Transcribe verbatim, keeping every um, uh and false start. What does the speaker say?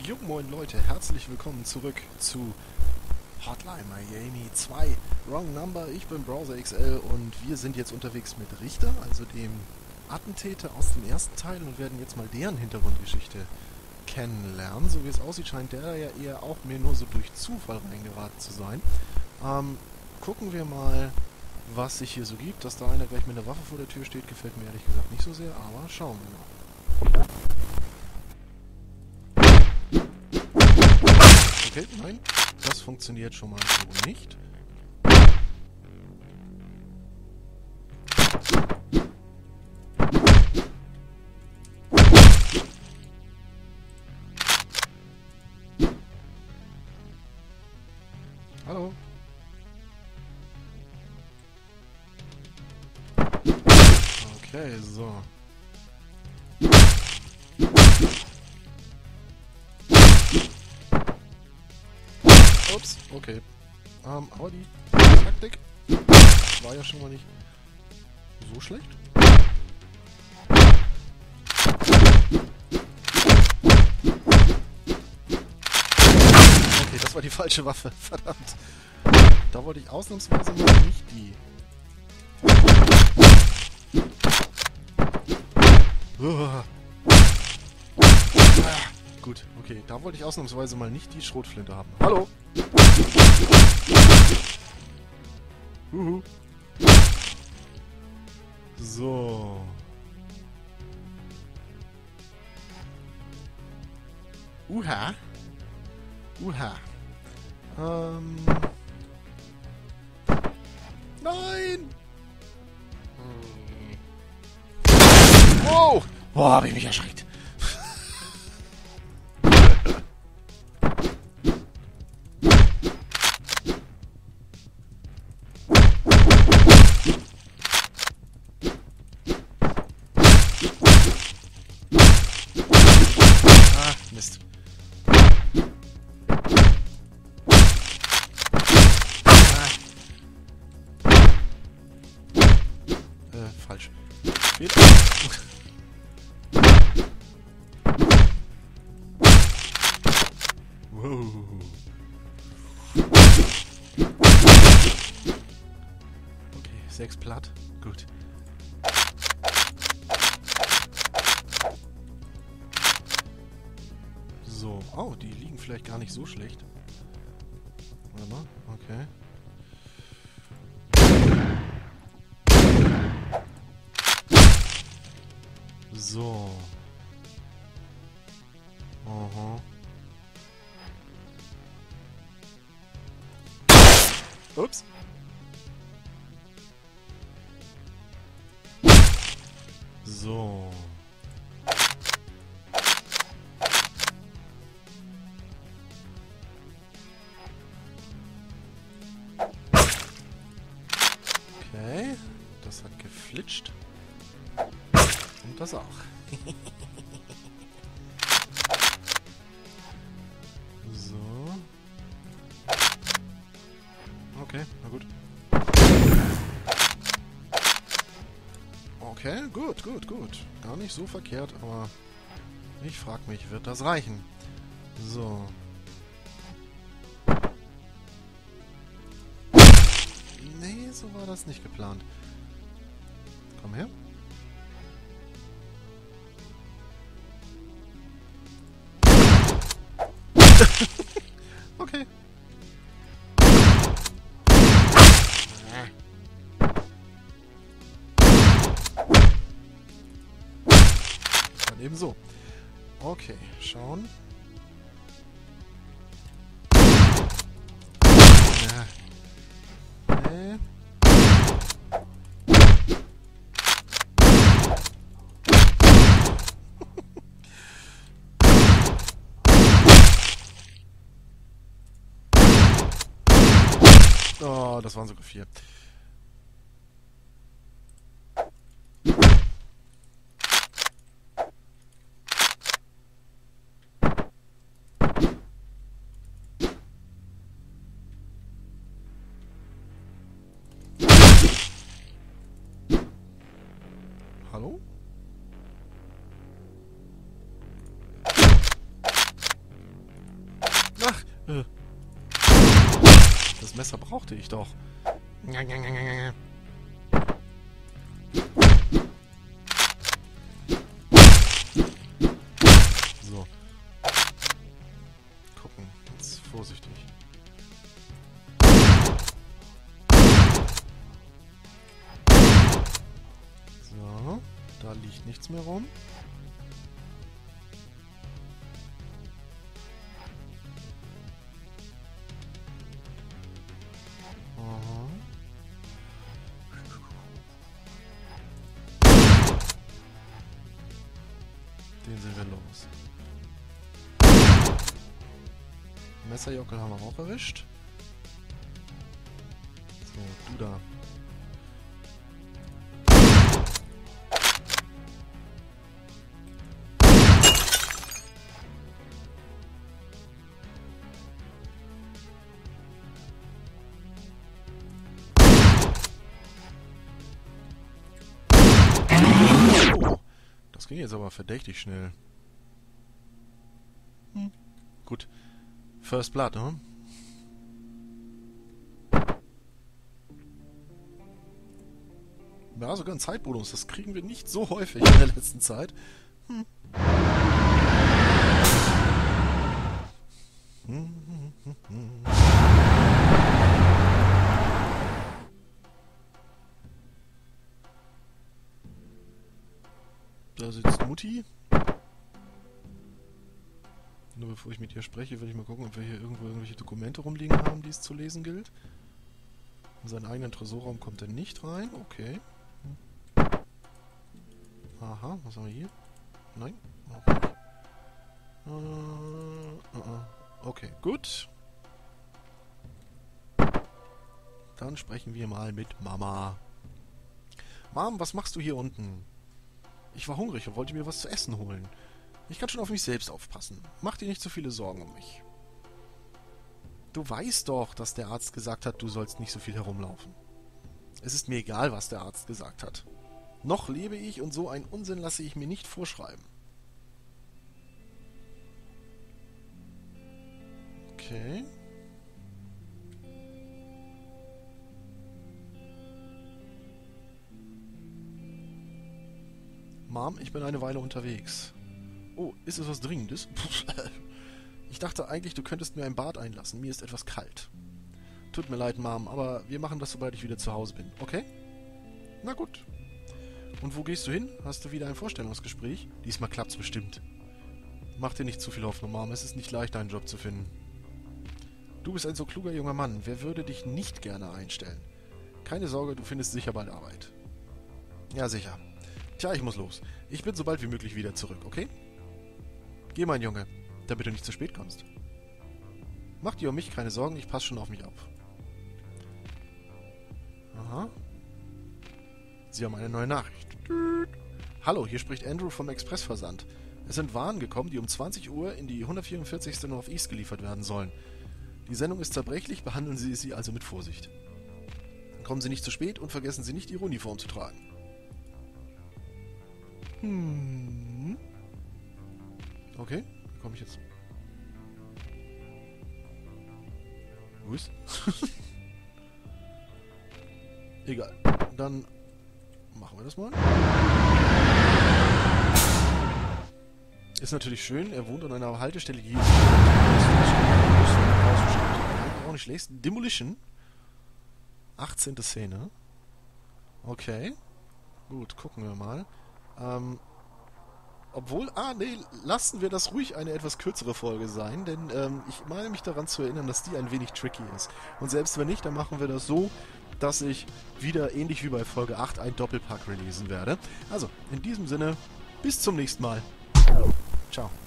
Jo, moin Leute, herzlich willkommen zurück zu Hotline Miami zwei. Wrong Number, ich bin Browser X L und wir sind jetzt unterwegs mit Richter, also dem Attentäter aus dem ersten Teil, und werden jetzt mal deren Hintergrundgeschichte kennenlernen. So wie es aussieht, scheint der ja eher auch mir nur so durch Zufall reingeraten zu sein. Ähm, gucken wir mal, was sich hier so gibt. Dass da einer gleich mit einer Waffe vor der Tür steht, gefällt mir ehrlich gesagt nicht so sehr, aber schauen wir mal. Okay, nein, das funktioniert schon mal so nicht. Hallo? Okay, so. Ups, okay. Ähm, aber die Taktik war ja schon mal nicht so schlecht. Okay, das war die falsche Waffe, verdammt. Da wollte ich ausnahmsweise mal nicht die. Uah. Ah, gut, okay, da wollte ich ausnahmsweise mal nicht die Schrotflinte haben. Hallo? Uhu. So. Uha. Uha. Ähm. Nein! Hm. Wow! Boah, hab ich mich erschreckt. Mist. Ah. Äh, falsch. Fehler. Wow. Okay, sechs platt. Gut. So, oh, die liegen vielleicht gar nicht so schlecht. Warte mal, okay. So. Aha. Ups. So. Okay, das hat geflitscht. Und das auch. So. Okay, na gut. Okay, gut, gut, gut. Gar nicht so verkehrt, aber ich frag mich, wird das reichen? So. Nee, so war das nicht geplant. Komm her. Okay. Dann eben so. Okay, schauen. Ja. Nee. Oh, das waren sogar vier. Hallo? Äh. Das Messer brauchte ich doch. So. Gucken. Jetzt vorsichtig. So. Da liegt nichts mehr rum. Den sind wir los. Messerjockel haben wir auch erwischt. So, du da. Das ging jetzt aber verdächtig schnell. Hm. Gut. First Blood, ne? Ja, sogar ein Zeitbonus. Das kriegen wir nicht so häufig in der letzten Zeit. Hm. Hm, hm, hm, hm. Da sitzt Mutti. Nur bevor ich mit ihr spreche, will ich mal gucken, ob wir hier irgendwo irgendwelche Dokumente rumliegen haben, die es zu lesen gilt. In seinen eigenen Tresorraum kommt er nicht rein. Okay. Aha, was haben wir hier? Nein, auch nicht. Uh, uh, uh. Okay, gut. Dann sprechen wir mal mit Mama. Mom, was machst du hier unten? Ich war hungrig und wollte mir was zu essen holen. Ich kann schon auf mich selbst aufpassen. Mach dir nicht so viele Sorgen um mich. Du weißt doch, dass der Arzt gesagt hat, du sollst nicht so viel herumlaufen. Es ist mir egal, was der Arzt gesagt hat. Noch lebe ich und so einen Unsinn lasse ich mir nicht vorschreiben. Okay. Mom, ich bin eine Weile unterwegs. Oh, ist es was Dringendes? Ich dachte eigentlich, du könntest mir ein Bad einlassen. Mir ist etwas kalt. Tut mir leid, Mom, aber wir machen das, sobald ich wieder zu Hause bin. Okay? Na gut. Und wo gehst du hin? Hast du wieder ein Vorstellungsgespräch? Diesmal klappt's bestimmt. Mach dir nicht zu viel Hoffnung, Mom. Es ist nicht leicht, einen Job zu finden. Du bist ein so kluger junger Mann. Wer würde dich nicht gerne einstellen? Keine Sorge, du findest sicher bald Arbeit. Ja, sicher. Tja, ich muss los. Ich bin so bald wie möglich wieder zurück, okay? Geh, mein Junge, damit du nicht zu spät kommst. Mach dir um mich keine Sorgen, ich passe schon auf mich auf. Aha. Sie haben eine neue Nachricht. Hallo, hier spricht Andrew vom Expressversand. Es sind Waren gekommen, die um zwanzig Uhr in die hundertvierundvierzigste North East geliefert werden sollen. Die Sendung ist zerbrechlich, behandeln Sie sie also mit Vorsicht. Kommen Sie nicht zu spät und vergessen Sie nicht, Ihre Uniform zu tragen. Hm. Okay, wie komme ich jetzt? Wo ist? Egal. Dann machen wir das mal. Ist natürlich schön, er wohnt an einer Haltestelle, die auch nicht schlecht. Demolition. achtzehnte Szene. Okay. Gut, gucken wir mal. Ähm, obwohl, ah, nee, lassen wir das ruhig eine etwas kürzere Folge sein, denn ähm, ich meine mich daran zu erinnern, dass die ein wenig tricky ist. Und selbst wenn nicht, dann machen wir das so, dass ich wieder ähnlich wie bei Folge acht ein Doppelpack releasen werde. Also, in diesem Sinne, bis zum nächsten Mal. Ciao.